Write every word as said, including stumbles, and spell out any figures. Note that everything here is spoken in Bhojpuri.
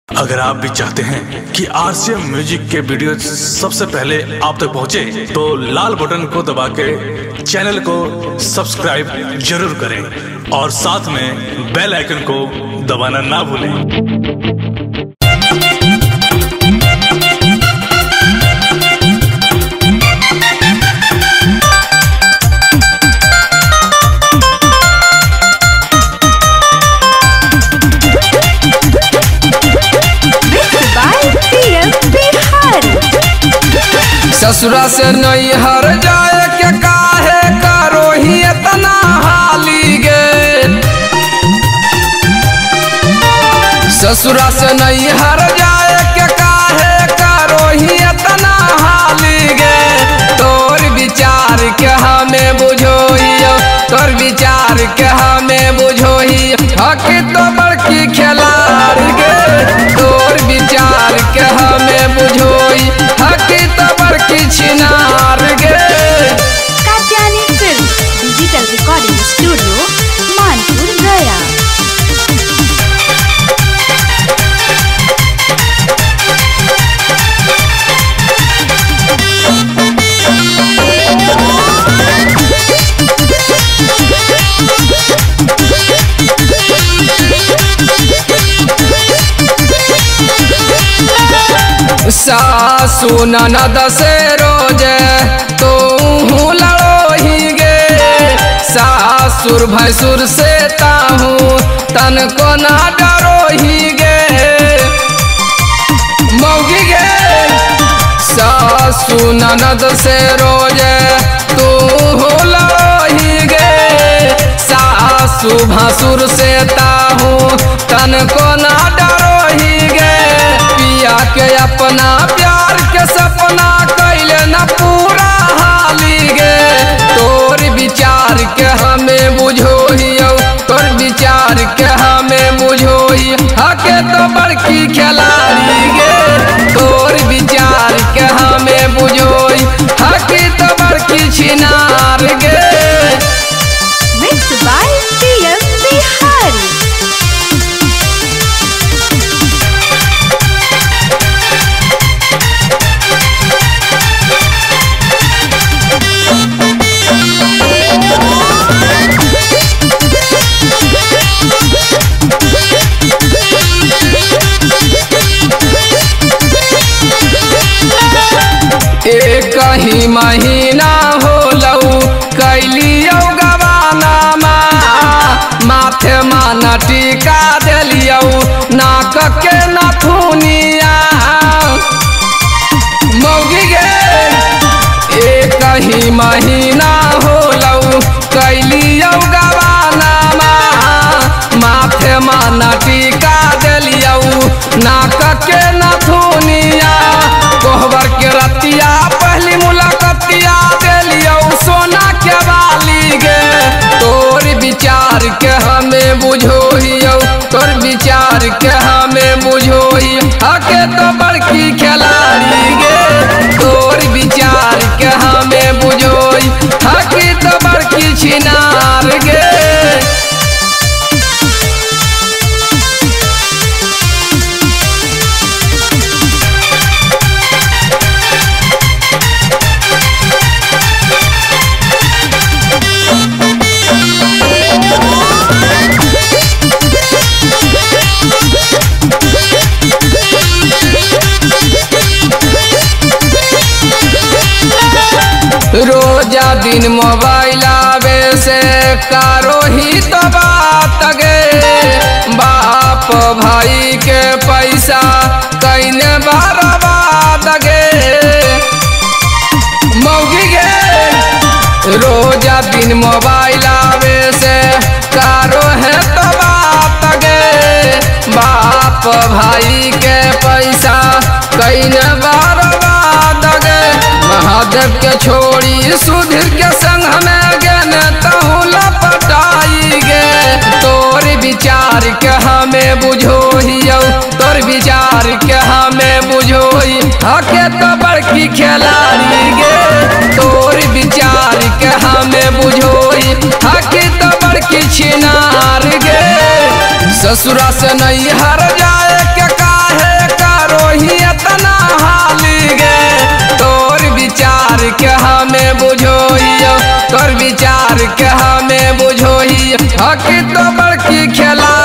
अगर आप भी चाहते हैं कि आरसीएम म्यूजिक के वीडियो सबसे पहले आप तक पहुंचे, तो लाल बटन को दबा के चैनल को सब्सक्राइब जरूर करें और साथ में बेल आइकन को दबाना ना भूलें। ससुरा से नहीं हर जाए के काहे करो ही इतना हाली गे। ससुरा से नहीं हर जाए के काहे करो ही इतना हाली गे। तोर विचार के हमें बुझोइयो, तोर विचार के हमें बुझोइयो, हक तो बड़की खिलाड़ी गे। तोर विचार के हमें बुझोई, हक तो बड़की छिनार गे। Katyayani film digital recording studio Manpur Gaya. सासु ननद से रोजे तो लड़ो ही गे। सासुर भैसुर से ताहू तन को ना डरो ही गे। मौगी गे सासु ननद से रोजे तू लड़ो ही गे। सासु भसुर से ताहू तन को ना डरो ही गे। पिया के अपना प्यार के सपना कैले न पूरा हाली गे। तोर विचार के हमें बुझोइयो, तोर विचार के हमें बुझोई, हके तो बड़की खिलाड़ी गे। तोर विचार के हमें बुझोई, हके तो बड़की छिनार गे। Mixed by P M Bihari। एक ही महीना हो लऊ कैलियो गवाना माथे माना टीका दिलियो नाक के नथुनिया। मौगी गे एक ही महीना हो लऊ कैलियो गवाना माथे माना टीका दिलियो नाक के नथुनिया। कोहबर के रतिया पहली मुलाकातिया दिलियो सोना के बाली गे। तोर विचार के हमें बुझोइयो, तोर विचार के हमें बुझोई, हके तो बड़की खिलाड़ी गे। तोर विचार के हमें बुझोई, हके तो बड़की छिनार गे। रोजा दिन मोबाइल आवे से कारो ही तो बात गे। बाप भाई के पैसा कईने बर्बाद गे। मौगी गे रोजा दिन मोबाइल आवे से कारो है तो बात गे। बाप भाई के पैसा कईने बर्बाद गे। महादेव के छोड़ी सुधीर के संग हमें गेने तहु लपटाई गे। तोर विचार के हमें बुझोइयो, तोर विचार के हमें बुझोई, हके तो बड़की खिलाड़ी गे। तोर विचार के हमें बुझोई, हके तो बड़की छिनार गे। ससुरा से नहीं हर जाए के काहे हकी तो बड़की खिला